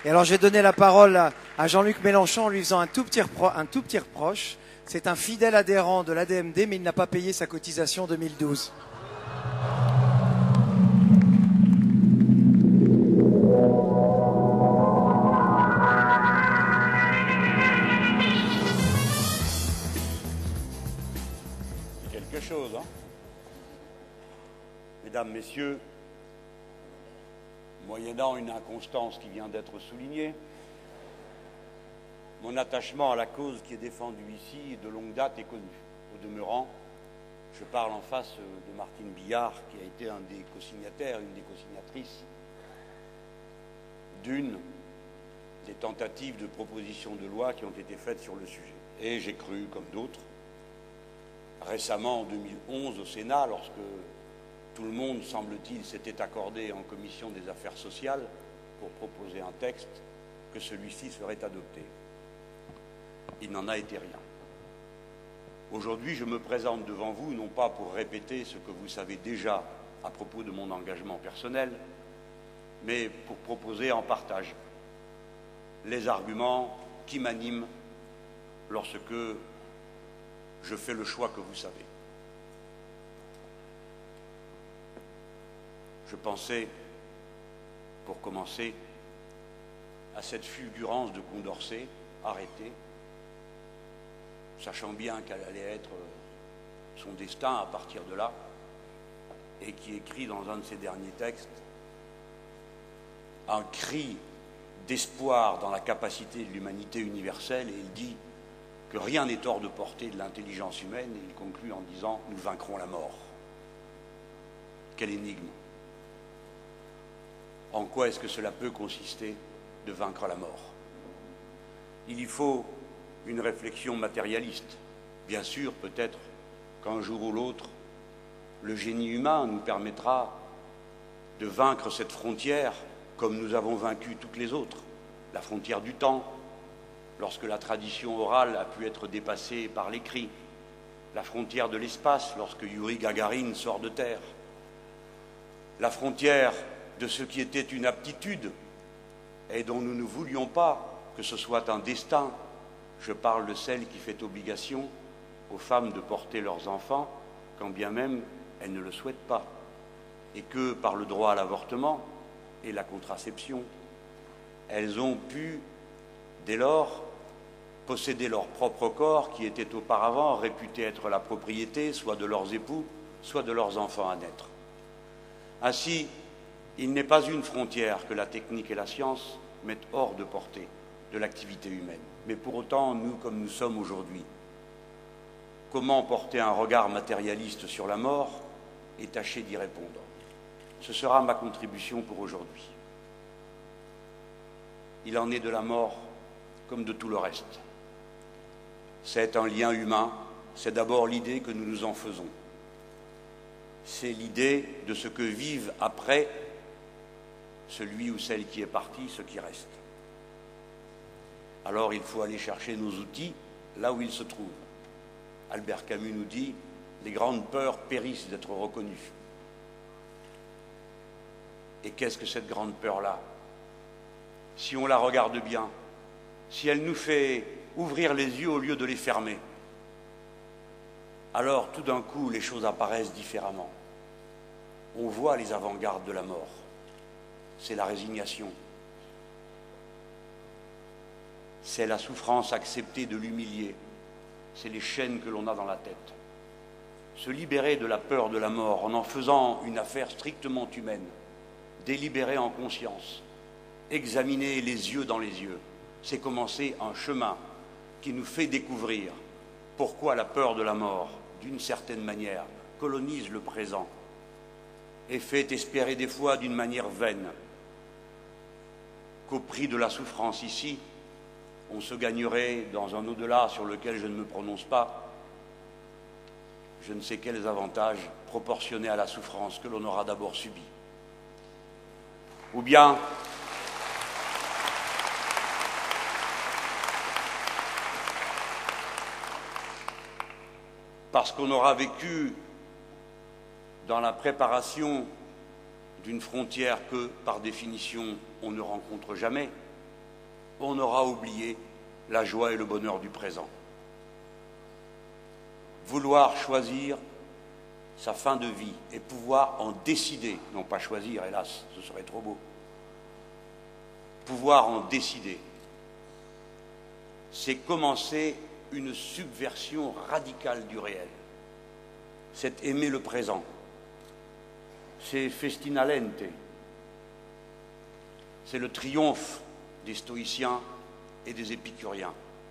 Et alors, je vais donner la parole à Jean-Luc Mélenchon en lui faisant un tout petit reproche. C'est un fidèle adhérent de l'ADMD, mais il n'a pas payé sa cotisation 2012. C'est quelque chose, hein? Mesdames, Messieurs, moyennant une inconstance qui vient d'être soulignée, mon attachement à la cause qui est défendue ici est de longue date et connu. Au demeurant, je parle en face de Martine Billard, qui a été un des co-signataires, une des co-signatrices d'une des tentatives de proposition de loi qui ont été faites sur le sujet. Et j'ai cru, comme d'autres, récemment en 2011 au Sénat, lorsque tout le monde, semble-t-il, s'était accordé en commission des affaires sociales pour proposer un texte, que celui-ci serait adopté. Il n'en a été rien. Aujourd'hui, je me présente devant vous, non pas pour répéter ce que vous savez déjà à propos de mon engagement personnel, mais pour proposer en partage les arguments qui m'animent lorsque je fais le choix que vous savez. Je pensais, pour commencer, à cette fulgurance de Condorcet, arrêtée, sachant bien qu'elle allait être son destin à partir de là, et qui écrit dans un de ses derniers textes un cri d'espoir dans la capacité de l'humanité universelle, et il dit que rien n'est hors de portée de l'intelligence humaine, et il conclut en disant « Nous vaincrons la mort ». Quelle énigme! En quoi est-ce que cela peut consister de vaincre la mort? Il y faut une réflexion matérialiste. Bien sûr, peut-être qu'un jour ou l'autre, le génie humain nous permettra de vaincre cette frontière comme nous avons vaincu toutes les autres. La frontière du temps, lorsque la tradition orale a pu être dépassée par l'écrit. La frontière de l'espace, lorsque Yuri Gagarin sort de Terre. La frontière de ce qui était une aptitude et dont nous ne voulions pas que ce soit un destin. Je parle de celle qui fait obligation aux femmes de porter leurs enfants, quand bien même elles ne le souhaitent pas, et que par le droit à l'avortement et la contraception, elles ont pu, dès lors, posséder leur propre corps qui était auparavant réputé être la propriété soit de leurs époux, soit de leurs enfants à naître. Ainsi, il n'est pas une frontière que la technique et la science mettent hors de portée de l'activité humaine. Mais pour autant, nous, comme nous sommes aujourd'hui, comment porter un regard matérialiste sur la mort et tâcher d'y répondre? Ce sera ma contribution pour aujourd'hui. Il en est de la mort comme de tout le reste. C'est un lien humain, c'est d'abord l'idée que nous nous en faisons. C'est l'idée de ce que vivent après celui ou celle qui est parti, ce qui reste. Alors il faut aller chercher nos outils là où ils se trouvent. Albert Camus nous dit « Les grandes peurs périssent d'être reconnues ». Et qu'est-ce que cette grande peur-là? Si on la regarde bien, si elle nous fait ouvrir les yeux au lieu de les fermer, alors tout d'un coup les choses apparaissent différemment. On voit les avant-gardes de la mort. C'est la résignation. C'est la souffrance acceptée de l'humilier. C'est les chaînes que l'on a dans la tête. Se libérer de la peur de la mort en faisant une affaire strictement humaine, délibérer en conscience, examiner les yeux dans les yeux, c'est commencer un chemin qui nous fait découvrir pourquoi la peur de la mort, d'une certaine manière, colonise le présent et fait espérer des fois d'une manière vaine qu'au prix de la souffrance ici, on se gagnerait dans un au-delà sur lequel je ne me prononce pas, je ne sais quels avantages proportionnés à la souffrance que l'on aura d'abord subie. Ou bien, parce qu'on aura vécu dans la préparation d'une frontière que, par définition, on ne rencontre jamais, on aura oublié la joie et le bonheur du présent. Vouloir choisir sa fin de vie et pouvoir en décider, non pas choisir, hélas, ce serait trop beau, pouvoir en décider, c'est commencer une subversion radicale du réel. C'est aimer le présent. C'est festina lente. C'est le triomphe des stoïciens et des épicuriens,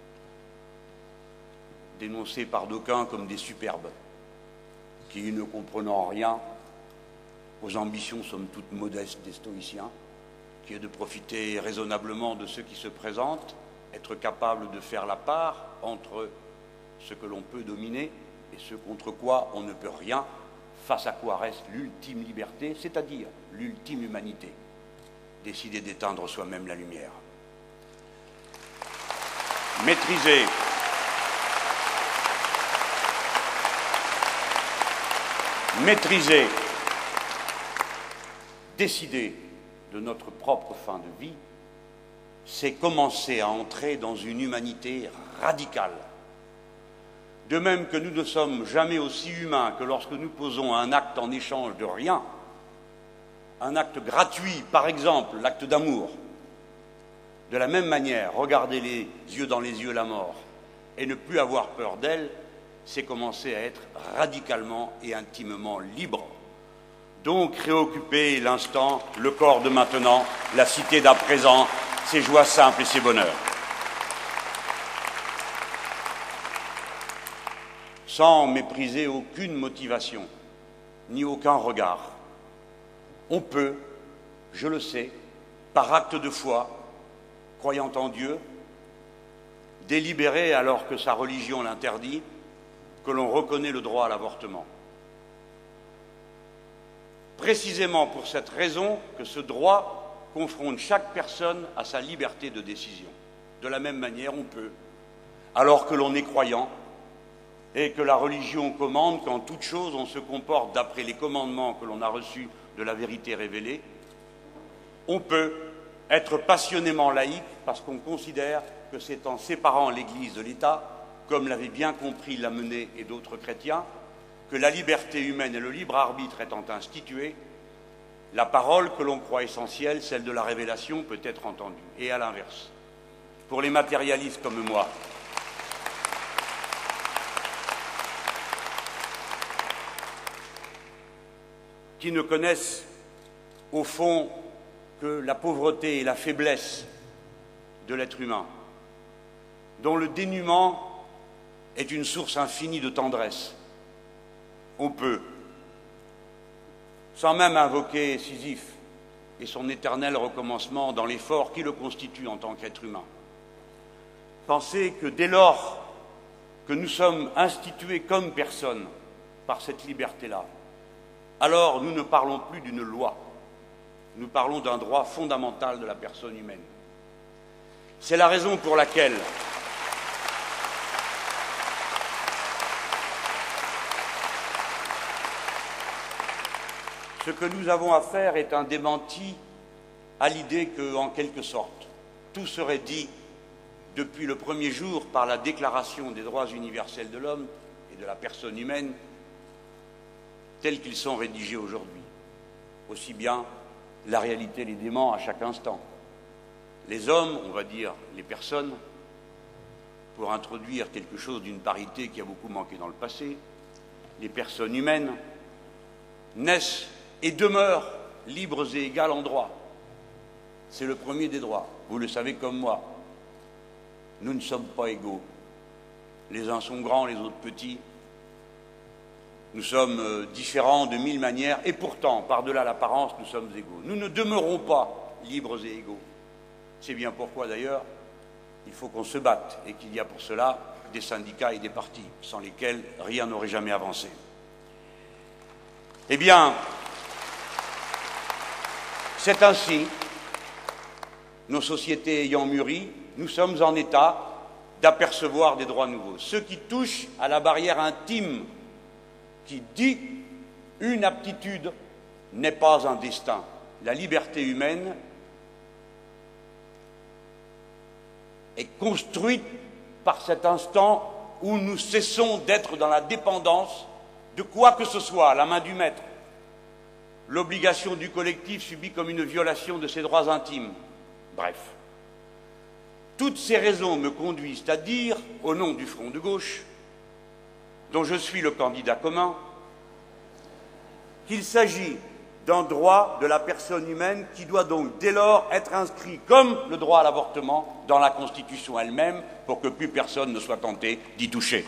dénoncés par d'aucuns comme des superbes, qui, ne comprenant rien aux ambitions somme toute modestes des stoïciens, qui est de profiter raisonnablement de ceux qui se présentent, être capable de faire la part entre ce que l'on peut dominer et ce contre quoi on ne peut rien, face à quoi reste l'ultime liberté, c'est-à-dire l'ultime humanité, décider d'éteindre soi-même la lumière. Maîtriser, décider de notre propre fin de vie, c'est commencer à entrer dans une humanité radicale. De même que nous ne sommes jamais aussi humains que lorsque nous posons un acte en échange de rien, un acte gratuit, par exemple l'acte d'amour. De la même manière, regarder les yeux dans les yeux la mort et ne plus avoir peur d'elle, c'est commencer à être radicalement et intimement libre. Donc réoccuper l'instant, le corps de maintenant, la cité d'à présent, ses joies simples et ses bonheurs. Sans mépriser aucune motivation, ni aucun regard. On peut, je le sais, par acte de foi, croyant en Dieu, délibérer alors que sa religion l'interdit, que l'on reconnaît le droit à l'avortement. Précisément pour cette raison que ce droit confronte chaque personne à sa liberté de décision. De la même manière, on peut, alors que l'on est croyant, et que la religion commande qu'en toute chose on se comporte d'après les commandements que l'on a reçus de la vérité révélée, on peut être passionnément laïque parce qu'on considère que c'est en séparant l'Église de l'État, comme l'avaient bien compris Lamennais et d'autres chrétiens, que la liberté humaine et le libre arbitre étant institués, la parole que l'on croit essentielle, celle de la révélation, peut être entendue. Et à l'inverse, pour les matérialistes comme moi, qui ne connaissent au fond que la pauvreté et la faiblesse de l'être humain, dont le dénuement est une source infinie de tendresse. On peut, sans même invoquer Sisyphe et son éternel recommencement dans l'effort qui le constitue en tant qu'être humain, penser que dès lors que nous sommes institués comme personnes par cette liberté-là, alors nous ne parlons plus d'une loi, nous parlons d'un droit fondamental de la personne humaine. C'est la raison pour laquelle ce que nous avons à faire est un démenti à l'idée que, en quelque sorte, tout serait dit depuis le premier jour par la Déclaration des droits universels de l'homme et de la personne humaine tels qu'ils sont rédigés aujourd'hui. Aussi bien la réalité les dément à chaque instant. Les hommes, on va dire les personnes, pour introduire quelque chose d'une parité qui a beaucoup manqué dans le passé, les personnes humaines naissent et demeurent libres et égales en droit. C'est le premier des droits. Vous le savez comme moi. Nous ne sommes pas égaux. Les uns sont grands, les autres petits. Nous sommes différents de mille manières et pourtant, par-delà l'apparence, nous sommes égaux. Nous ne demeurons pas libres et égaux. C'est bien pourquoi, d'ailleurs, il faut qu'on se batte et qu'il y a pour cela des syndicats et des partis, sans lesquels rien n'aurait jamais avancé. Eh bien, c'est ainsi, nos sociétés ayant mûri, nous sommes en état d'apercevoir des droits nouveaux. Ce qui touche à la barrière intime qui dit une aptitude n'est pas un destin. La liberté humaine est construite par cet instant où nous cessons d'être dans la dépendance de quoi que ce soit, à la main du maître. L'obligation du collectif subie comme une violation de ses droits intimes. Bref. Toutes ces raisons me conduisent à dire, au nom du Front de gauche, dont je suis le candidat commun, qu'il s'agit d'un droit de la personne humaine qui doit donc dès lors être inscrit comme le droit à l'avortement dans la Constitution elle-même pour que plus personne ne soit tenté d'y toucher.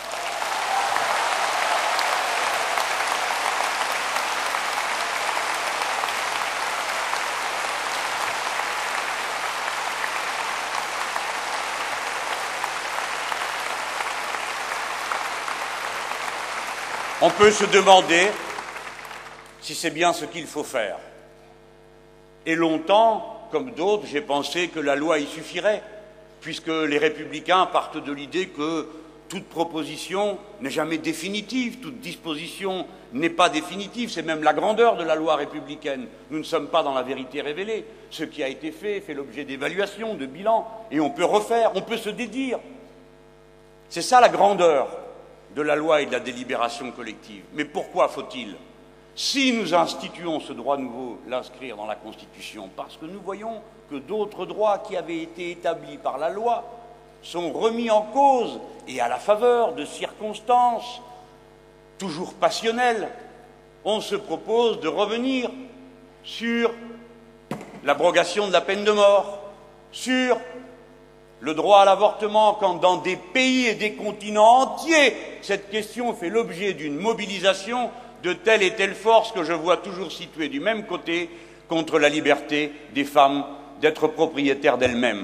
On peut se demander si c'est bien ce qu'il faut faire. Et longtemps, comme d'autres, j'ai pensé que la loi y suffirait, puisque les républicains partent de l'idée que toute proposition n'est jamais définitive, toute disposition n'est pas définitive, c'est même la grandeur de la loi républicaine. Nous ne sommes pas dans la vérité révélée. Ce qui a été fait l'objet d'évaluation, de bilan, et on peut refaire, on peut se dédire. C'est ça la grandeur de la loi et de la délibération collective. Mais pourquoi faut-il, si nous instituons ce droit nouveau, l'inscrire dans la Constitution? Parce que nous voyons que d'autres droits qui avaient été établis par la loi sont remis en cause et à la faveur de circonstances toujours passionnelles. On se propose de revenir sur l'abrogation de la peine de mort, sur le droit à l'avortement, quand dans des pays et des continents entiers, cette question fait l'objet d'une mobilisation de telle et telle force que je vois toujours située du même côté contre la liberté des femmes d'être propriétaires d'elles-mêmes.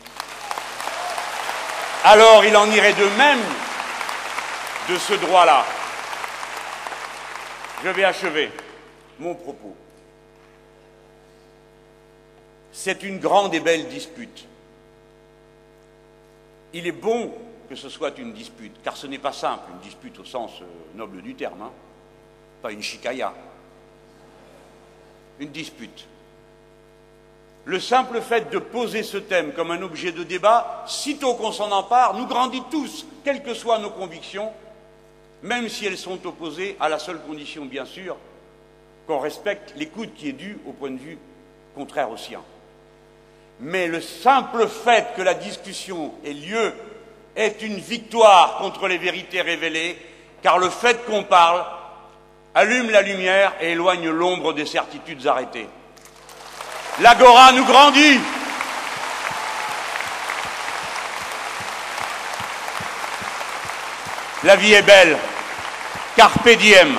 Alors il en irait de même de ce droit-là. Je vais achever mon propos. C'est une grande et belle dispute. Il est bon que ce soit une dispute, car ce n'est pas simple, une dispute au sens noble du terme, hein, pas une chicaya. Une dispute. Le simple fait de poser ce thème comme un objet de débat, sitôt qu'on s'en empare, nous grandit tous, quelles que soient nos convictions, même si elles sont opposées à la seule condition, bien sûr, qu'on respecte l'écoute qui est due au point de vue contraire au sien. Mais le simple fait que la discussion ait lieu est une victoire contre les vérités révélées, car le fait qu'on parle allume la lumière et éloigne l'ombre des certitudes arrêtées. L'agora nous grandit. La vie est belle. Carpe diem.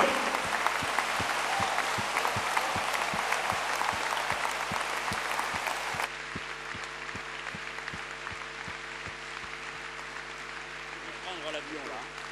Prendre l'avion là.